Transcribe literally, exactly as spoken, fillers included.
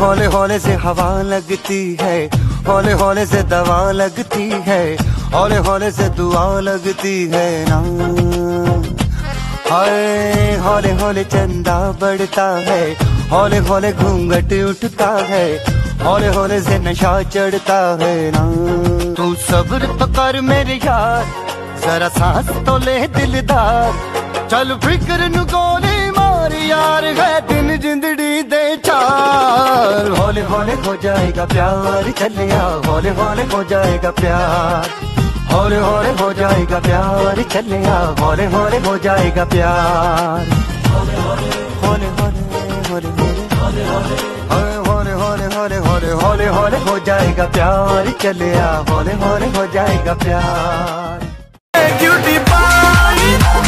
हौले हौले से हवा लगती है, हौले हौले से दवा लगती है, हौले हौले से दुआ लगती है ना। हाय हौले हौले चंदा बढ़ता है, हौले हौले घूंघट उठता है, हौले हौले से नशा चढ़ता है ना। तू सब्र तो कर मेरे यार, जरा सांस तो ले दिलदार, चल फिक्र नु गोली मार यार, है दिन जिंदड़ी दे चार। हौले हौले हो जाएगा प्यार, चलिया हौले हौले हो जाएगा प्यार, हौले हौले हो जाएगा प्यार, चलिया हौले हौले हो जाएगा प्यार। हौले हौले हौले हौले हौले हौले हौले हौले हौले हौले हौले हो जाएगा प्यार, चलिया हौले हौले हो जाएगा प्यार। ब्यूटी पाई